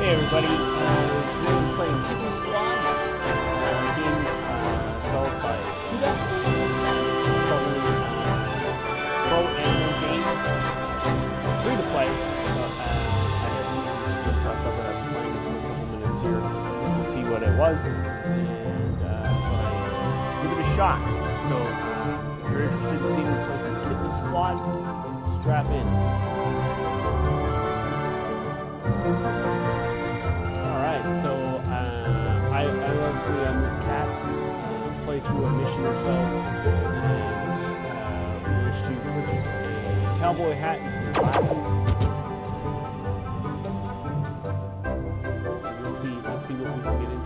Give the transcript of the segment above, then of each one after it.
Hey everybody, today we're playing Kitten Squad, a game developed by PETA, totally pro animal game, free to play, but I have some good parts of it. I've been playing it for a couple minutes here just to see what it was, and give it a shot. So if you're interested in seeing me play some Kitten Squad, strap in. So I obviously on this cat play through a mission or so, and managed to purchase a cowboy hat and some glasses. So let's see what we can get into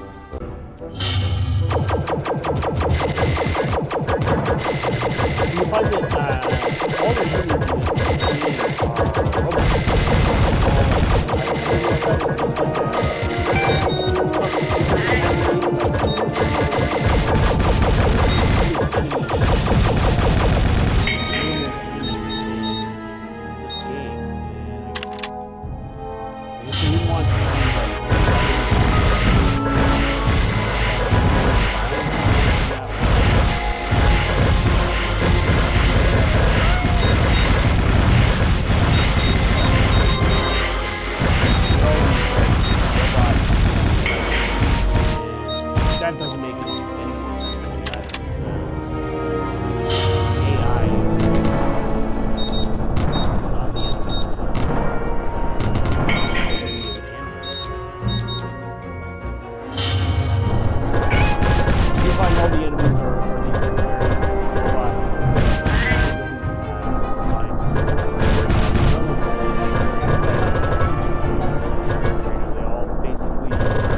here. You find that all the units in this game are robots. That doesn't make any more sense to me either, because AI not the enemy. If I know the enemies are these robots, science, they all basically.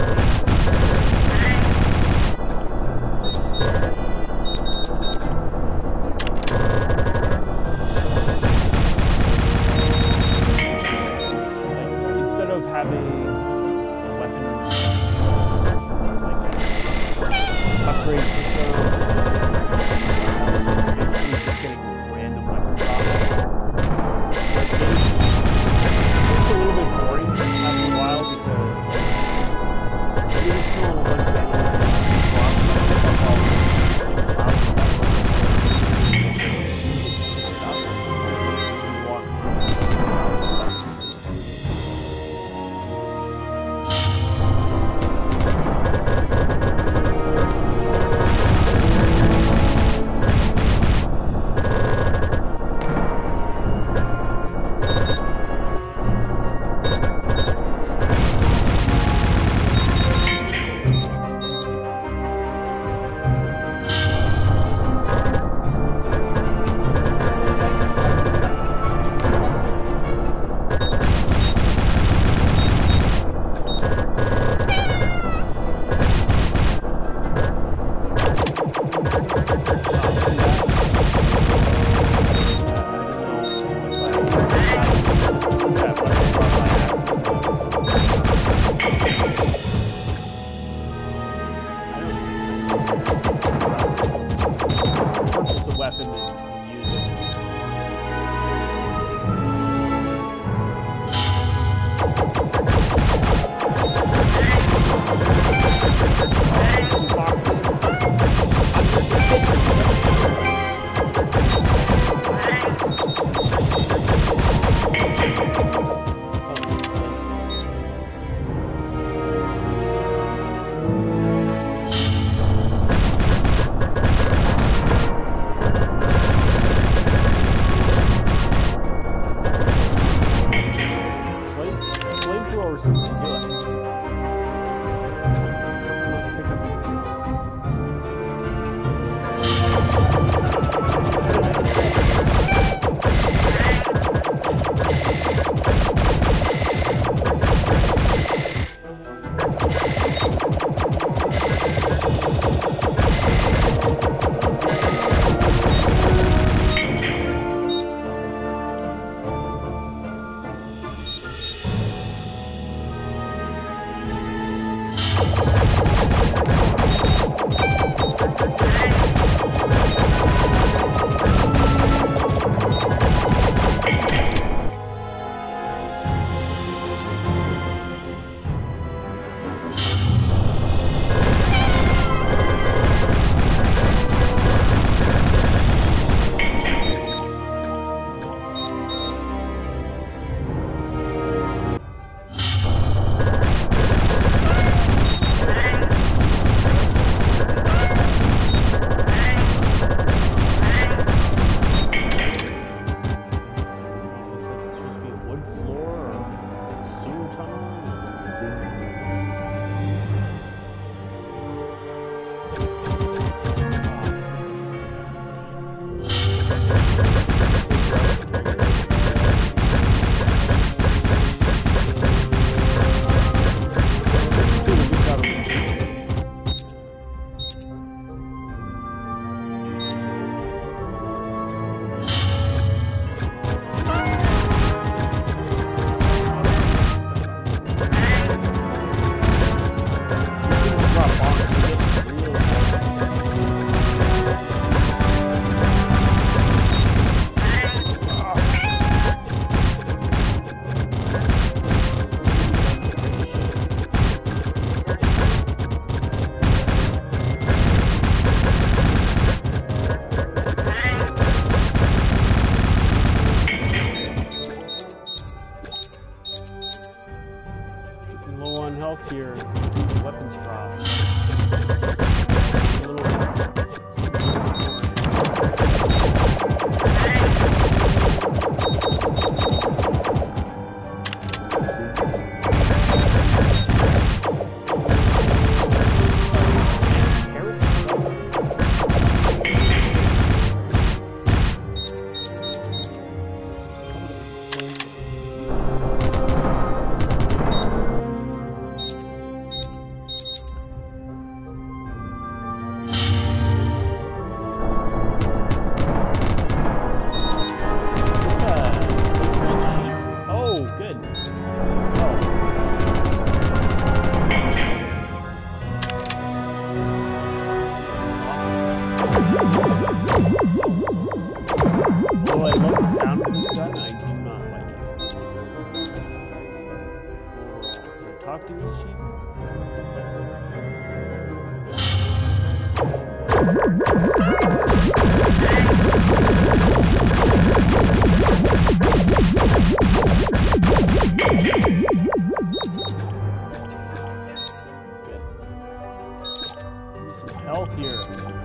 Having a weapon like an upgrade system, basically just getting random weapon drops. It's a little bit boring after a while because you're still a bunch of weapon and use it. health here. Weapons drop. A little talk to these sheep? Good. Give me some health here.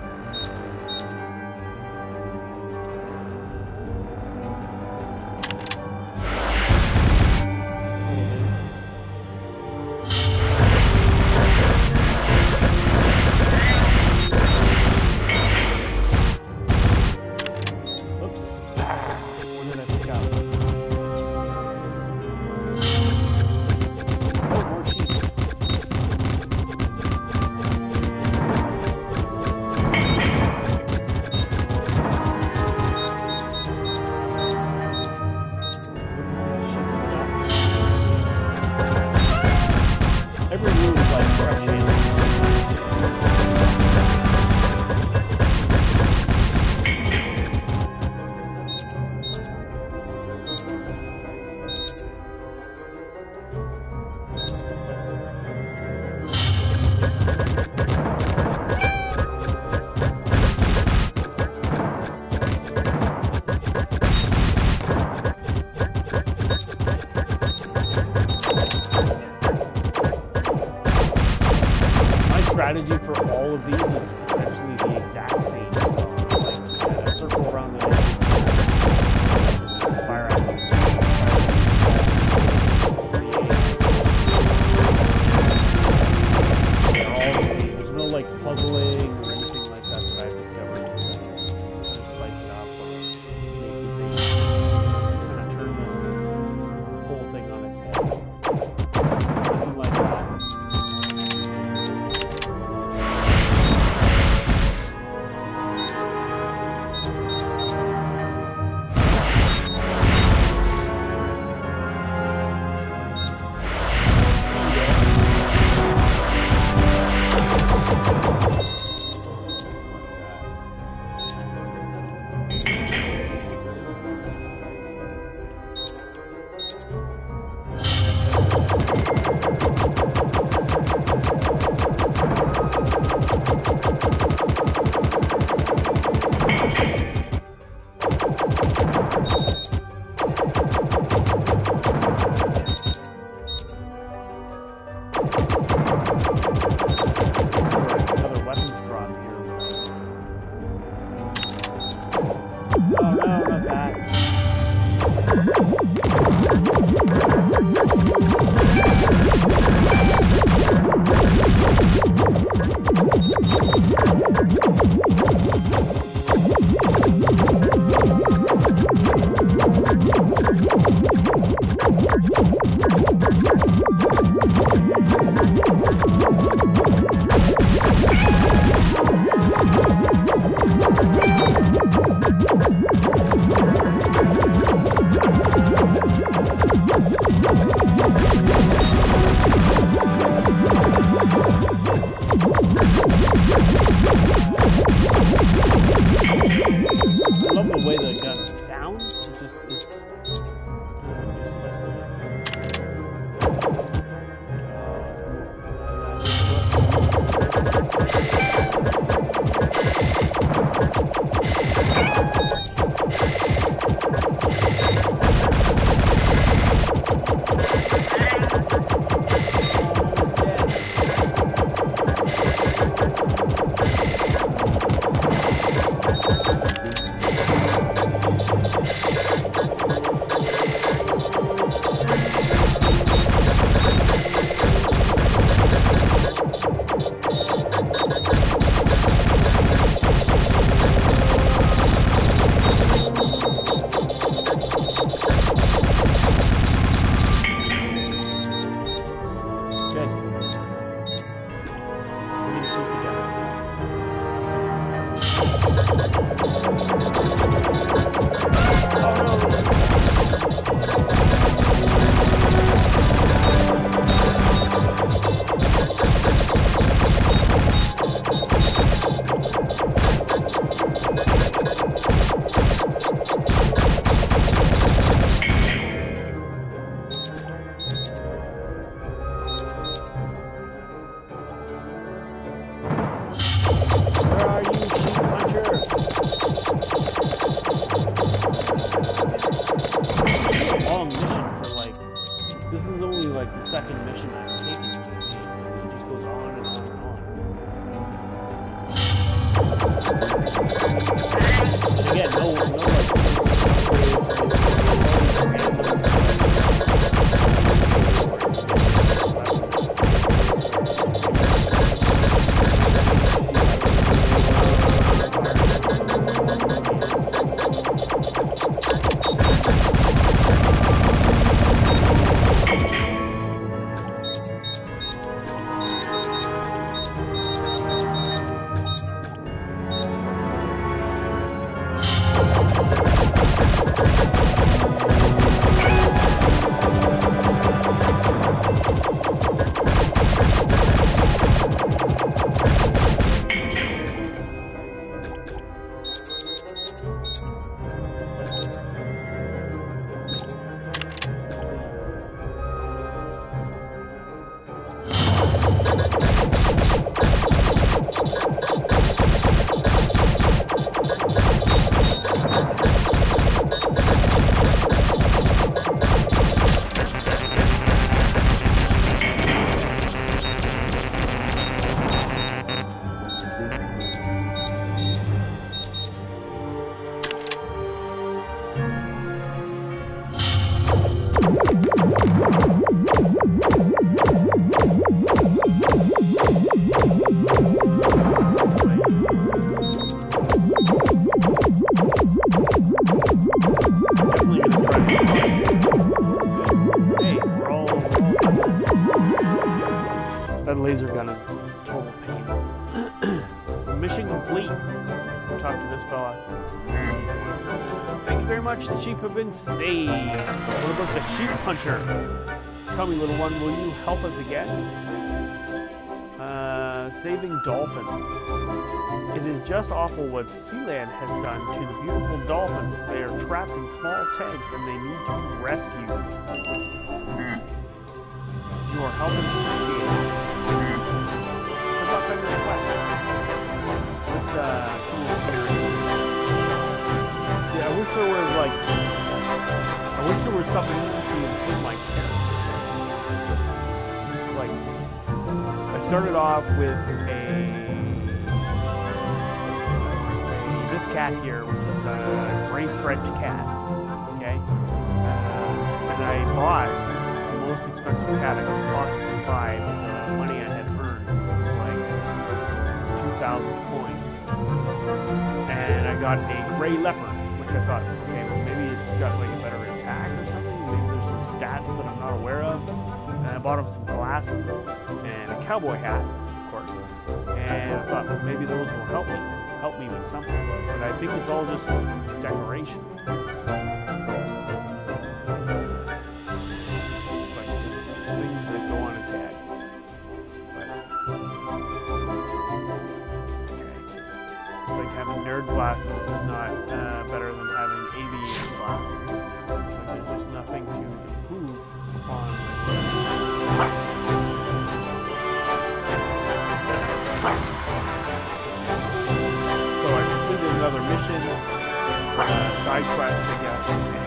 Strategy for all of these is essentially the exact same. So, like, circle around the edges, fire at them. They're all the same. There's no like puzzling or anything like that that I've discovered. Just spice it up or make the thing kind of turn this whole thing on its head. Nothing like that. like the second mission I've taken in this game. It just goes on and on and on. And again, no that laser gun is total pain. Mission complete. Talk to this fella. Thank you very much. The sheep have been saved. What about the sheep puncher? Tell me, little one, will you help us again? Saving dolphins. It is just awful what Sealand has done to the beautiful dolphins. They are trapped in small tanks and they need to be rescued. You are helping to rescue. Good luck on your quest. Let's come over here. See, I wish there was like, I wish there was something to improve my character. Like, I started off with this cat here, which is a gray-striped cat. Okay, and I bought the most expensive cat I could possibly buy with the money I had earned. It was like 2,000 coins, and I got a gray leopard, which I thought, okay, well, maybe it's got like a better attack or something. Maybe there's some stats that I'm not aware of. And I bought him some glasses and a cowboy hat, of course. And I thought, well, maybe those will help me with something. But I think it's all just decoration. Like just things that go on his head. But okay. It's like having nerd glasses is not better than having aviator glasses. Like there's just nothing to improve upon. Another mission, side quest, I guess.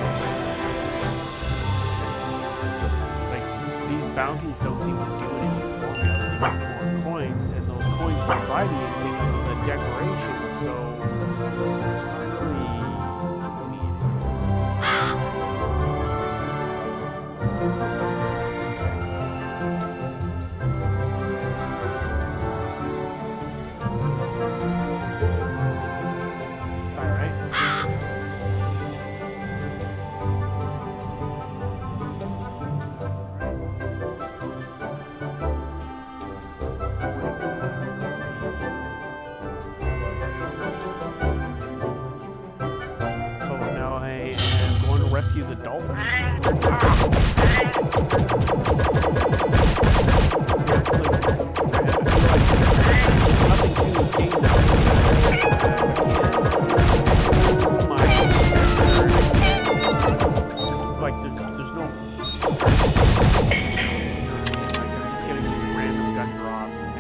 Like, these bounties don't seem to do anything for me other than more coins, and those coins don't buy me anything other than decoration, so it's not really giving me rescue the dolphin. Like there's no. I'm just getting these random gun drops and.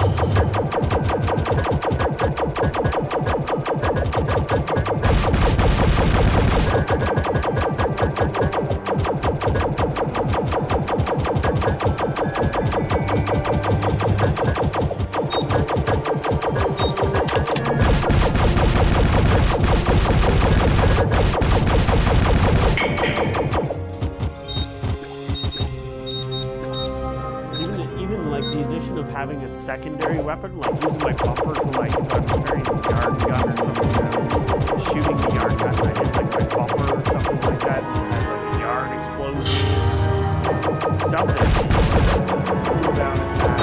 Having a secondary weapon, like using my bumper to, like, if I'm carrying a yard gun or something, shooting the yard gun, I hit like my bumper or something like that, and have like a yard explosion. Something. About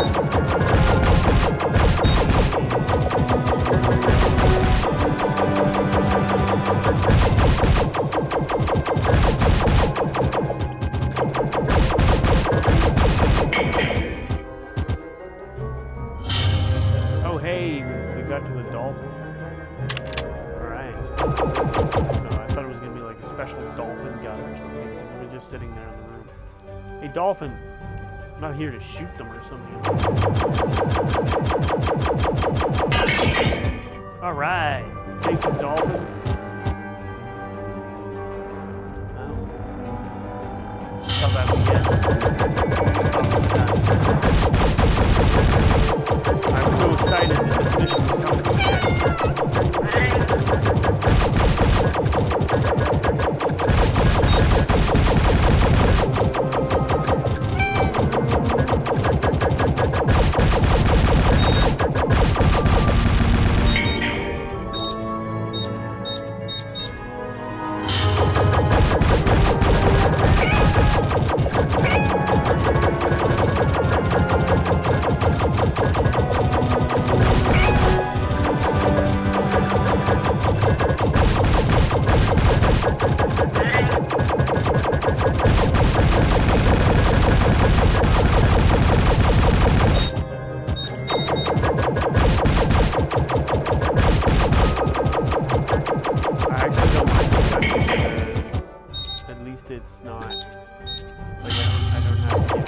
hey, we got to a dolphin. Alright. No, I thought it was going to be like a special dolphin gun or something. It was just sitting there in the room. Hey, dolphin. I'm not here to shoot them or something. Alright. Save some dolphins. Well. Come back again. I'm so excited that this mission is coming to it's not like I don't have to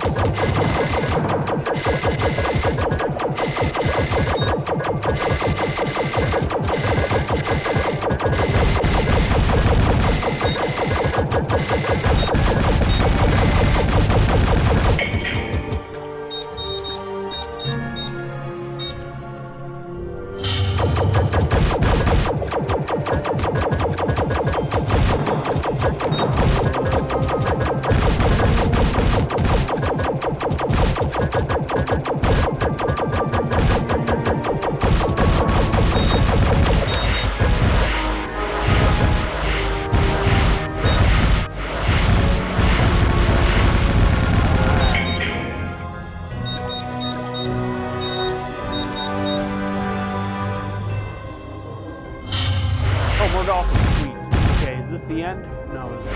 more dolphins, sweet. Okay, is this the end? No, it's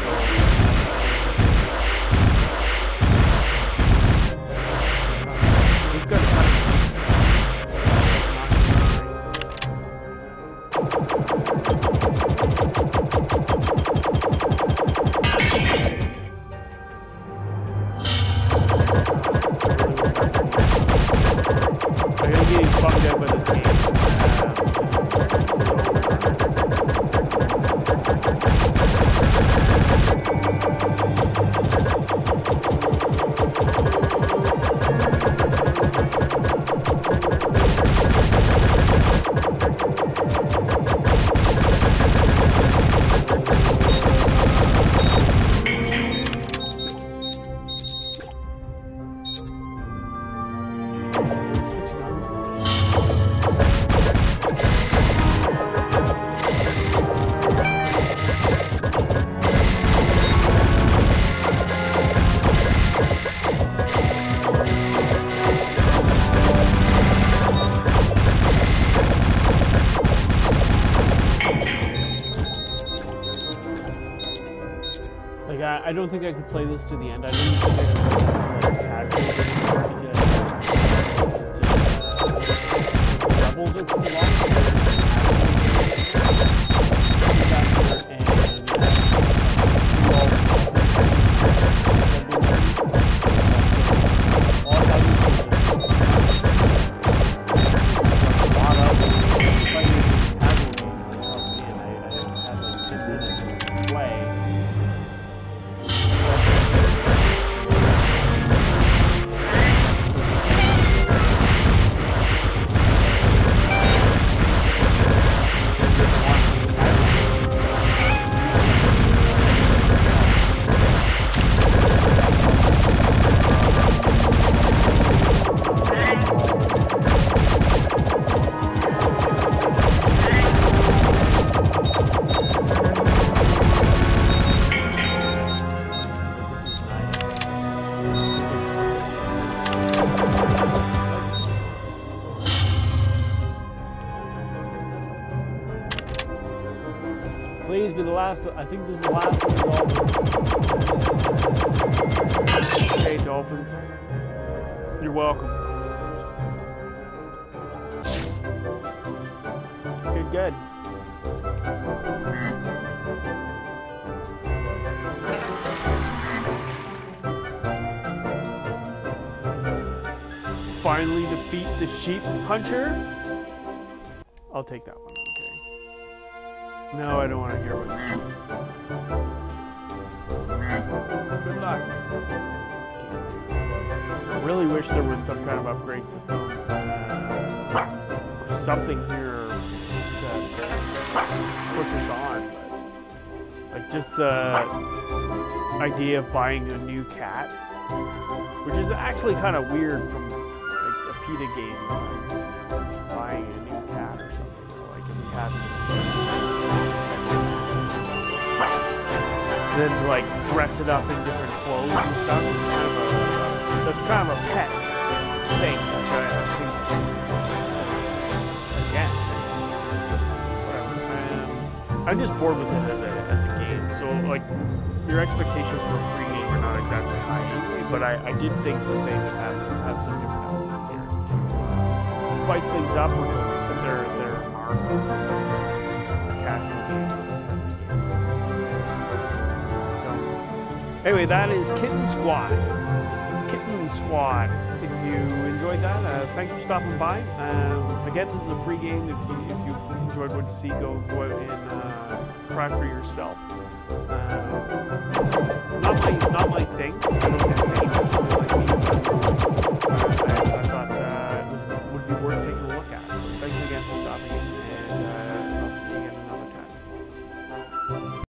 he's gonna cut it. I'm getting fucked up by this game. Like, I don't think I could play this to the end. I don't think I could play this as like a casual game because levels are too long. the last. I think this is the last of the Dolphins. Hey, Dolphins. You're welcome. Good, good. Finally defeat the sheep puncher. I'll take that one. Okay. No, I don't want to hear about it. Good luck. I really wish there was some kind of upgrade system or something here that pushes on. But like just the idea of buying a new cat, which is actually kind of weird from like a PETA game, buying a new cat or something. Like if you had then to like dress it up in different clothes and stuff. It's kind of that's kind of a pet thing, which I think, again, whatever. I'm just bored with it as a game. So, like, your expectations for a free game are not exactly high anyway, but I did think that they would have some different elements here to spice things up or to put their mark on a casual game. So, anyway, that is Kitten Squad. Kitten Squad. If you enjoyed that, thanks for stopping by. Again, this is a free game. If you enjoyed what you see, go out and try for yourself. Not my thing.